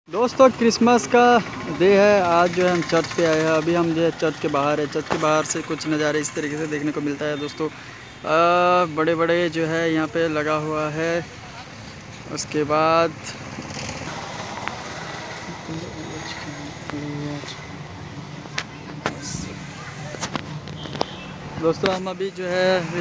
दोस्तों क्रिसमस का डे है। आज जो है हम चर्च पे आए हैं। अभी हम जो है चर्च के बाहर है। चर्च के बाहर से कुछ नज़ारे इस तरीके से देखने को मिलता है दोस्तों। बड़े बड़े जो है यहाँ पे लगा हुआ है। उसके बाद दोस्तों हम अभी जो है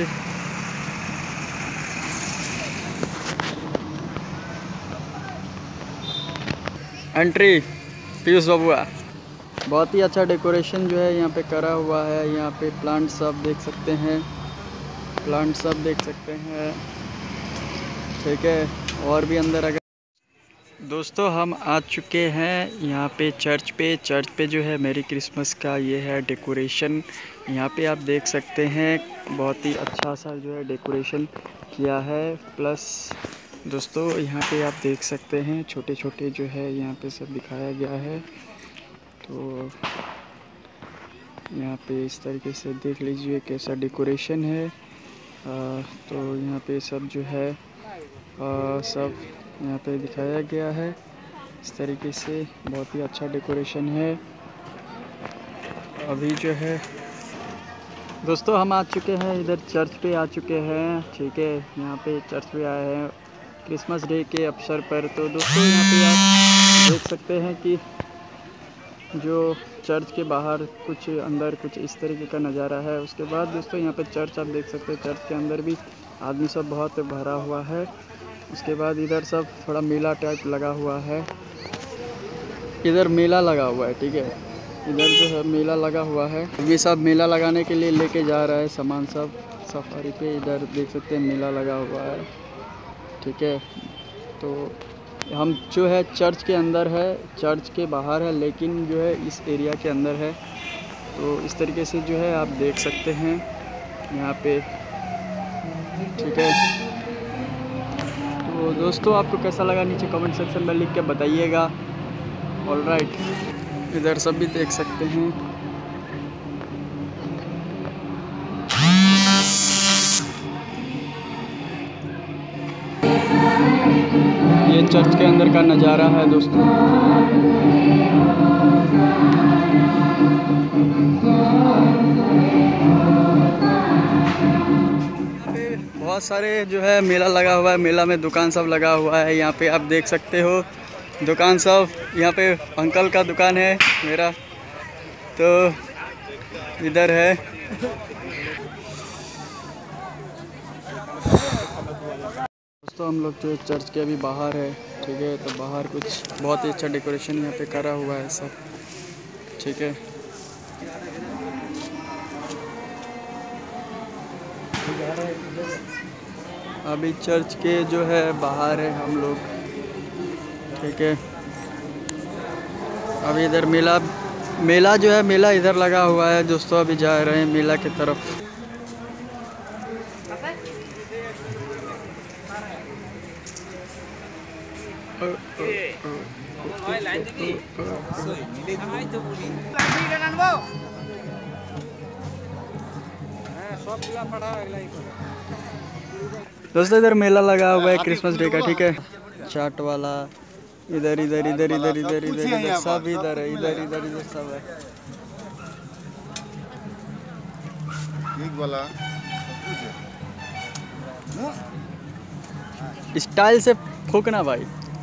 एंट्री पीयूष बबुआ। बहुत ही अच्छा डेकोरेशन जो है यहाँ पे करा हुआ है। यहाँ पे प्लांट्स आप देख सकते हैं, ठीक है। और भी अंदर अगर दोस्तों हम आ चुके हैं यहाँ पे चर्च पे जो है मेरी क्रिसमस का ये है डेकोरेशन। यहाँ पे आप देख सकते हैं बहुत ही अच्छा सा जो है डेकोरेशन किया है। प्लस दोस्तों यहाँ पे आप देख सकते हैं छोटे छोटे जो है यहाँ पे सब दिखाया गया है। तो यहाँ पे इस तरीके से देख लीजिए कैसा डेकोरेशन है। तो यहाँ पे सब जो है सब यहाँ पे दिखाया गया है इस तरीके से। बहुत ही अच्छा डेकोरेशन है। अभी जो है दोस्तों हम आ चुके हैं इधर चर्च पे आ चुके हैं, ठीक है। यहाँ पे चर्च पे आए हैं क्रिसमस डे के अवसर पर। तो दोस्तों यहाँ पे आप देख सकते हैं कि जो चर्च के बाहर कुछ अंदर कुछ इस तरीके का नज़ारा है। उसके बाद दोस्तों यहाँ पे चर्च आप देख सकते हैं, चर्च के अंदर भी आदमी सब बहुत भरा हुआ है। उसके बाद इधर सब थोड़ा मेला टाइप लगा हुआ है। इधर मेला लगा हुआ है, ठीक है। इधर जो है मेला लगा हुआ है। ये सब मेला लगाने के लिए लेके जा रहा है सामान सब सफारी पे। इधर देख सकते हैं मेला लगा हुआ है, ठीक है। तो हम जो है चर्च के अंदर है, चर्च के बाहर है, लेकिन जो है इस एरिया के अंदर है। तो इस तरीके से जो है आप देख सकते हैं यहाँ पे, ठीक है। तो दोस्तों आपको कैसा लगा नीचे कमेंट सेक्शन में लिख के बताइएगा। ऑलराइट, इधर सब भी देख सकते हैं। ये चर्च के अंदर का नज़ारा है दोस्तों। बहुत सारे जो है मेला लगा हुआ है। मेला में दुकान सब लगा हुआ है। यहाँ पे आप देख सकते हो दुकान सब। यहाँ पे अंकल का दुकान है मेरा, तो इधर है। दोस्तों हम लोग जो चर्च के अभी बाहर है, ठीक है। तो बाहर कुछ बहुत ही अच्छा डेकोरेशन यहाँ पे करा हुआ है सब, ठीक है। अभी चर्च के जो है बाहर है हम लोग, ठीक है। अभी इधर मेला जो है मेला इधर लगा हुआ है दोस्तों। अभी जा रहे हैं मेला की तरफ। दोस्तों इधर मेला लगा हुआ है क्रिसमस डे का, ठीक है। चाट वाला इधर इधर इधर इधर इधर इधर इधर सब इधर है, इधर इधर इधर सब है। वाला स्टाइल से फूकना भाई।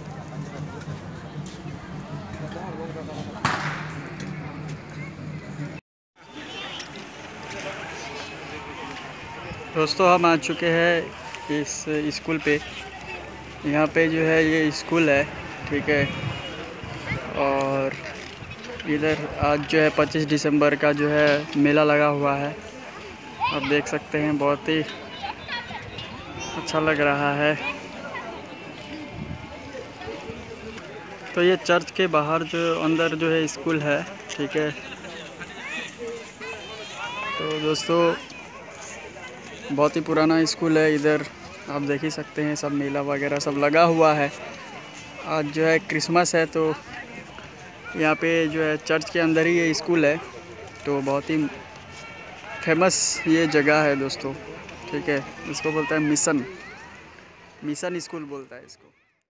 दोस्तों हम आ चुके हैं इस स्कूल पे। यहाँ पे जो है ये स्कूल है, ठीक है। और इधर आज जो है 25 दिसंबर का जो है मेला लगा हुआ है। आप देख सकते हैं बहुत ही अच्छा लग रहा है। तो ये चर्च के बाहर जो अंदर जो है स्कूल है, ठीक है। तो दोस्तों बहुत ही पुराना स्कूल है। इधर आप देख ही सकते हैं सब मेला वगैरह सब लगा हुआ है। आज जो है क्रिसमस है, तो यहाँ पे जो है चर्च के अंदर ही ये स्कूल है। तो बहुत ही फेमस ये जगह है दोस्तों, ठीक है। इसको बोलता है मिशन स्कूल बोलता है इसको।